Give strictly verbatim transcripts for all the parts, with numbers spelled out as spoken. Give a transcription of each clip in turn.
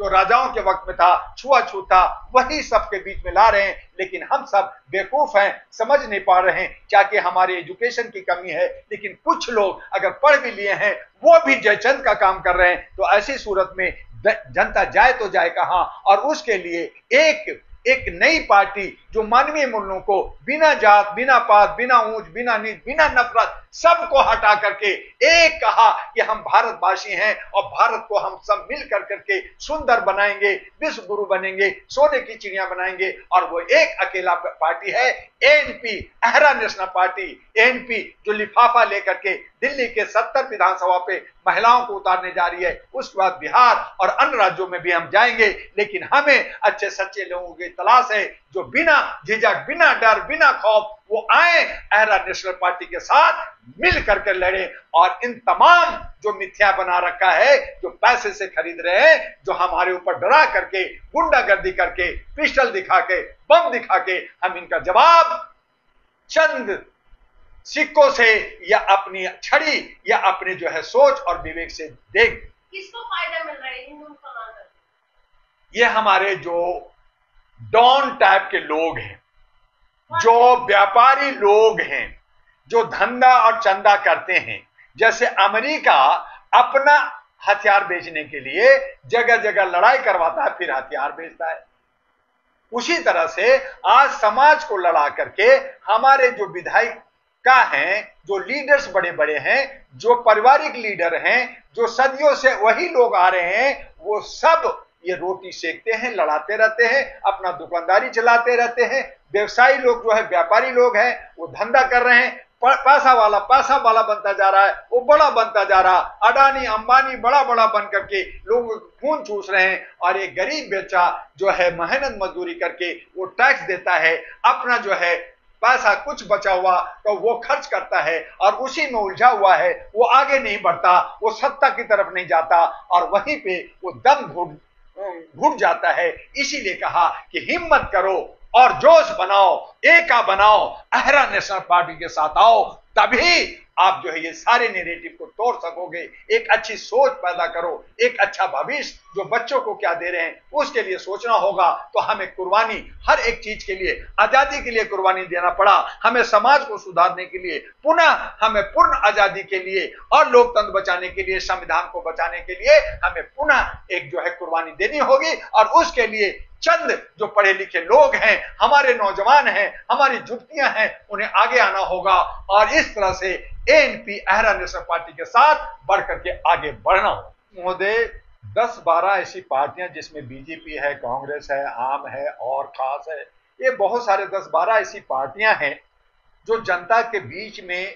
जो राजाओं के वक्त में था, छुआछूत था, वही सबके बीच में ला रहे हैं। लेकिन हम सब बेवकूफ हैं, समझ नहीं पा रहे हैं क्या कि हमारी एजुकेशन की कमी है। लेकिन कुछ लोग अगर पढ़ भी लिए हैं वो भी जयचंद का काम कर रहे हैं। तो ऐसी सूरत में जनता जाए तो जाए कहां? और उसके लिए एक एक नई पार्टी जो मानवीय मूल्यों को बिना जात, बिना पात, बिना ऊंच, बिना नीच, बिना नफरत सबको हटा करके एक कहा कि हम भारतवासी हैं और भारत को हम सब मिल कर करके सुंदर बनाएंगे, विश्व गुरु बनेंगे, सोने की चिड़िया बनाएंगे। और वो एक अकेला पार्टी है एएनपी, अहरा नेशनल पार्टी। एएनपी जो लिफाफा लेकर के दिल्ली के सत्तर विधानसभा पे महिलाओं को उतारने जा रही है, उसके बाद बिहार और अन्य राज्यों में भी हम जाएंगे। लेकिन हमें अच्छे सच्चे लोगों की तलाश है जो बिना झिझक, बिना डर, बिना खौफ वो आए, अहरा नेशनल पार्टी के साथ मिल करके लड़े। और इन तमाम जो मिथ्या बना रखा है, जो पैसे से खरीद रहे हैं, जो हमारे ऊपर डरा करके, गुंडागर्दी करके, पिस्टल दिखा के, बम दिखा के, हम इनका जवाब चंद सिक्कों से या अपनी छड़ी या अपने जो है सोच और विवेक से देंगे। किसको फायदा मिल रहा है इन मुसलमान? ये हमारे जो डॉन टाइप के लोग हैं, जो व्यापारी लोग हैं, जो धंधा और चंदा करते हैं। जैसे अमेरिका अपना हथियार बेचने के लिए जगह जगह लड़ाई करवाता है, फिर हथियार बेचता है। उसी तरह से आज समाज को लड़ा करके हमारे जो विधायक का हैं, जो लीडर्स बड़े बड़े हैं, जो पारिवारिक लीडर हैं, जो सदियों से वही लोग आ रहे हैं, वो सब ये रोटी सेकते हैं, लड़ाते रहते हैं, अपना दुकानदारी चलाते रहते हैं। व्यवसायी लोग जो है, व्यापारी लोग हैं, वो धंधा कर रहे हैं। पैसा वाला पैसा वाला बनता जा रहा है, वो बड़ा बनता जा रहा। अडानी अंबानी बड़ा बड़ा बन करके लोग खून चूस रहे हैं। और एक गरीब बच्चा जो है मेहनत मजदूरी करके वो टैक्स देता है, अपना जो है पैसा कुछ बचा हुआ तो वो खर्च करता है और उसी में उलझा हुआ है। वो आगे नहीं बढ़ता, वो सत्ता की तरफ नहीं जाता और वहीं पे वो दम घुट घुट जाता है। इसीलिए कहा कि हिम्मत करो और जोश बनाओ, एका बनाओ, अहरा नेशनल पार्टी के साथ आओ, तभी आप जो है ये सारे नैरेटिव को तोड़ सकोगे। एक अच्छी सोच पैदा करो, एक अच्छा भविष्य जो बच्चों को क्या दे रहे हैं उसके लिए सोचना होगा। तो हमें कुर्बानी हर एक चीज के लिए, आजादी के लिए कुर्बानी देना पड़ा, हमें समाज को सुधारने के लिए, पुनः हमें पूर्ण आजादी के लिए और लोकतंत्र बचाने के लिए, संविधान को बचाने के लिए हमें पुनः एक जो है कुर्बानी देनी होगी। और उसके लिए चंद जो पढ़े लिखे लोग हैं, हमारे नौजवान हैं, हमारी जुगतियां हैं, उन्हें आगे आना होगा और इस तरह से एएनपी, अहरा नेशनल पार्टी के साथ बढ़ करके आगे बढ़ना हो। महोदय, दस बारह ऐसी पार्टियां जिसमें बीजेपी है, कांग्रेस है, आम है और खास है, ये बहुत सारे दस बारह ऐसी पार्टियां हैं जो जनता के बीच में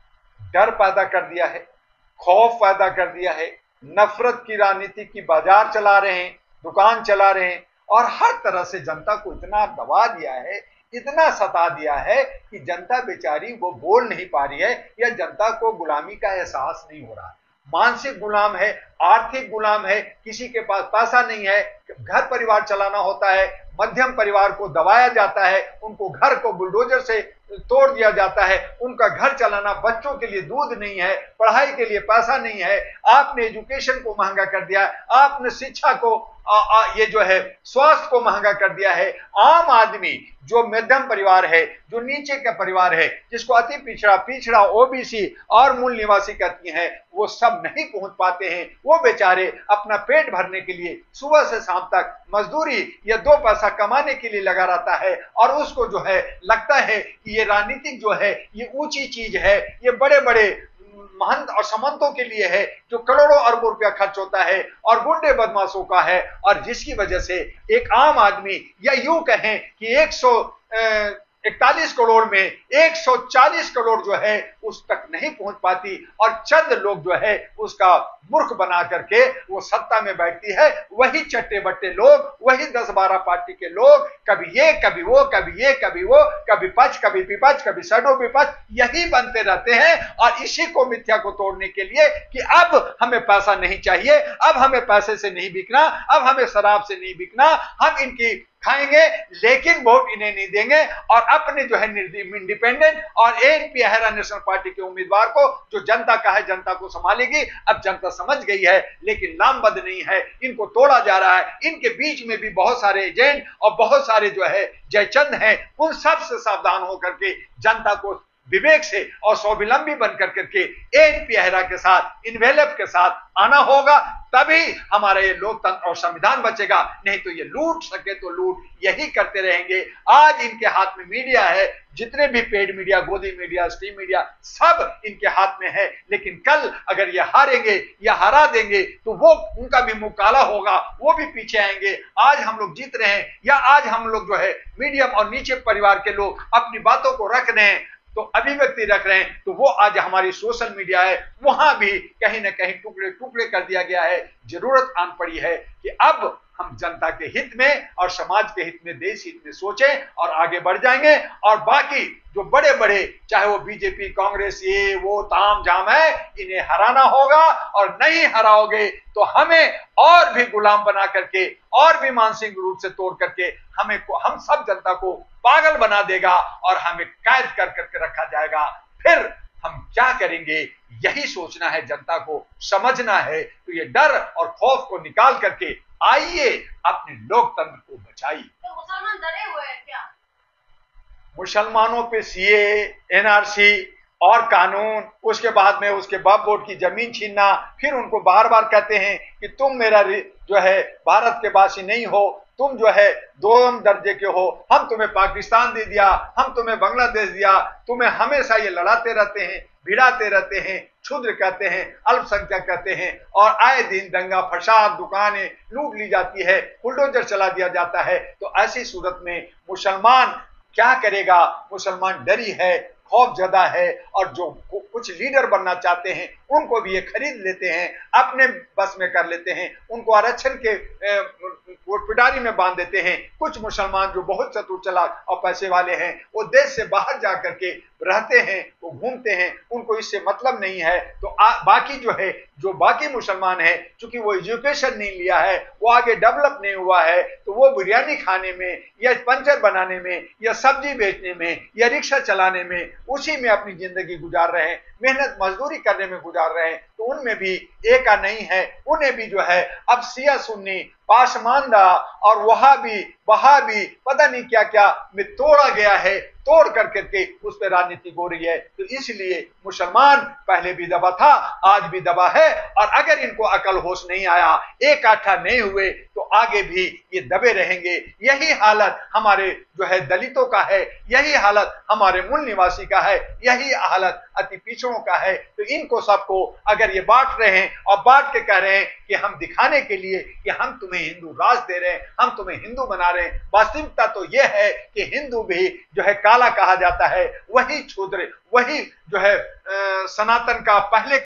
डर पैदा कर दिया है, खौफ पैदा कर दिया है, नफरत की राजनीति की बाजार चला रहे हैं, दुकान चला रहे हैं और हर तरह से जनता को इतना दबा दिया है, इतना सता दिया है कि जनता बेचारी वो बोल नहीं पा रही है या जनता को गुलामी का एहसास नहीं हो रहा। मानसिक गुलाम है, आर्थिक गुलाम है, किसी के पास पैसा नहीं है, घर परिवार चलाना होता है, मध्यम परिवार को दबाया जाता है, उनको घर को बुलडोजर से तोड़ दिया जाता है, उनका घर चलाना, बच्चों के लिए दूध नहीं है, पढ़ाई के लिए पैसा नहीं है, आपने एजुकेशन को महंगा कर दिया, आपने शिक्षा को आ, आ, ये जो है स्वास्थ्य को महंगा कर दिया है। आम आदमी जो मध्यम परिवार है, जो नीचे का परिवार है, जिसको अति पिछड़ा पिछड़ा ओबीसी और मूल निवासी कहती हैं, वो सब नहीं पहुंच पाते हैं। वो बेचारे अपना पेट भरने के लिए सुबह से शाम तक मजदूरी या दो पैसा कमाने के लिए लगा रहता है और उसको जो है लगता है कि ये राजनीतिक जो है ये ऊंची चीज है, ये बड़े बड़े महंत और समंतों के लिए है जो करोड़ों अरबों रुपया खर्च होता है और गुंडे बदमाशों का है। और जिसकी वजह से एक आम आदमी या यूं कहें कि एक सौ इकतालीस करोड़ में एक सौ चालीस करोड़ जो है उस तक नहीं पहुंच पाती और चंद लोग जो है उसका मूर्ख बना करके वो सत्ता में बैठती है। वही चट्टे बट्टे लोग, वही दस बारह पार्टी के लोग, कभी ये कभी वो, कभी ये कभी वो, कभी पक्ष कभी विपक्ष, कभी सडो विपक्ष, यही बनते रहते हैं। और इसी को मिथ्या को तोड़ने के लिए कि अब हमें पैसा नहीं चाहिए, अब हमें पैसे से नहीं बिकना, अब हमें शराब से नहीं बिकना, हम इनकी खाएंगे, लेकिन वोट इन्हें नहीं देंगे और अपने जो है इंडिपेंडेंट और एएनपी हेरा नेशनल पार्टी के उम्मीदवार को, जो जनता का है, जनता को संभालेगी। अब जनता समझ गई है, लेकिन लामबंद नहीं है, इनको तोड़ा जा रहा है। इनके बीच में भी बहुत सारे एजेंट और बहुत सारे जो है जयचंद हैं, उन सब से सावधान होकर के जनता को विवेक से और स्वावलंबी बनकर करके एएनपी हेरा के साथ, इन्वेलप के साथ आना होगा, तभी हमारा ये लोकतंत्र और संविधान बचेगा। नहीं तो ये लूट सके तो लूट यही करते रहेंगे। आज इनके हाथ में मीडिया है, जितने भी paid media, godi media, stream media, सब इनके हाथ में है। लेकिन कल अगर ये हारेंगे या हरा देंगे तो वो उनका भी मुंह काला होगा, वो भी पीछे आएंगे। आज हम लोग जीत रहे हैं या आज हम लोग जो है मीडियम और नीचे परिवार के लोग अपनी बातों को रख रहे हैं, तो अभिव्यक्ति रख रहे हैं, तो वो आज हमारी सोशल मीडिया है, वहां भी कहीं ना कहीं टुकड़े टुकड़े कर दिया गया है। जरूरत आन पड़ी है कि अब हम जनता के हित में और समाज के हित में, देश हित में सोचें और आगे बढ़ जाएंगे। और बाकी जो बड़े बड़े, चाहे वो बीजेपी, कांग्रेस, ये वो ताम झाम है, इन्हें हराना होगा। और नहीं हराओगे तो हमें और भी गुलाम बना करके और भी मानसिक रूप से तोड़ करके हमें को, हम सब जनता को पागल बना देगा और हमें कैद कर करके रखा जाएगा। फिर हम क्या करेंगे, यही सोचना है, जनता को समझना है। तो ये डर और खौफ को निकाल करके आइए अपने लोकतंत्र को बचाइए। तो मुसलमान डरे हुए हैं क्या? मुसलमानों पे सीए, एनआरसी और कानून, उसके बाद में उसके बाप बोर्ड की जमीन छीनना, फिर उनको बार बार कहते हैं कि तुम मेरा जो है भारत के वासी नहीं हो, तुम जो है दोम दर्जे के हो, हम तुम्हें पाकिस्तान दे दिया, हम तुम्हें बांग्लादेश दिया, तुम्हें हमेशा ये लड़ाते रहते हैं, भिड़ाते रहते हैं, क्षुद्र कहते हैं, अल्पसंख्यक कहते हैं, और आए दिन दंगा फसाद, दुकानें लूट ली जाती है, बुलडोजर चला दिया जाता है। तो ऐसी सूरत में मुसलमान क्या करेगा? मुसलमान डरी है, खौफ ज्यादा है, और जो कुछ लीडर बनना चाहते हैं उनको भी ये खरीद लेते हैं, अपने बस में कर लेते हैं, उनको आरक्षण के पिटारी में बांध देते हैं। कुछ मुसलमान जो बहुत चतुर चालाक और पैसे वाले हैं, वो देश से बाहर जा करके रहते हैं, वो घूमते हैं, उनको इससे मतलब नहीं है। तो आ, बाकी जो है, जो बाकी मुसलमान है, चूंकि वो एजुकेशन नहीं लिया है, वो आगे डेवलप नहीं हुआ है, तो वो बिरयानी खाने में या पंचर बनाने में या सब्जी बेचने में या रिक्शा चलाने में, उसी में अपनी जिंदगी गुजार रहे हैं, मेहनत मजदूरी करने में गुजार रहे हैं। तो उनमें भी एका नहीं है, उन्हें भी जो है अब सिया सुन्नी, पासमानदा और वहाबी, वहाबी, पता नहीं क्या क्या में तोड़ा गया है, तोड़ कर करके उस पर राजनीति हो रही है। तो इसलिए मुसलमान पहले भी दबा था, आज भी दबा है, और अगर इनको अकल होश नहीं आया, एक आठा नहीं हुए, तो आगे भी ये दबे रहेंगे। यही हालत हमारे जो है दलितों का है, यही हालत हमारे मूल निवासी का है, यही हालत अति पिछड़ों का है। तो इनको सबको अगर ये बांट रहे हैं और बांट के कह रहे हैं कि हम दिखाने के लिए कि हम तुम्हें हिंदू राज दे रहे हैं, हम तुम्हें हिंदू बना रहे हैं, वास्तविकता तो यह है कि हिंदू भी जो है काला कहा जाता है, वही क्षुद्र, वही जो है सनातन का पहले